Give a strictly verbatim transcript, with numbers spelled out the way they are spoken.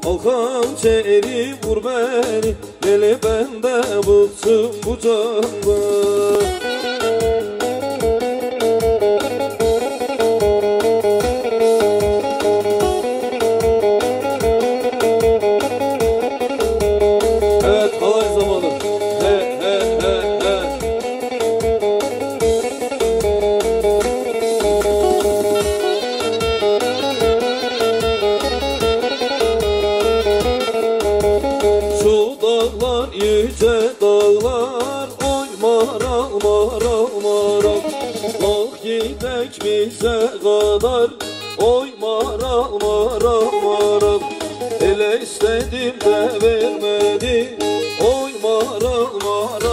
Al hançeri vur beni, deli bende bıktım bu candan. Evet, halay zamanı. He he he he. Şu dağlar yüce dağlar, oy maral maral maral. Ah gidek bize kadar, oy maral maral maral. Ele istedim de vermedi, oy maral maral.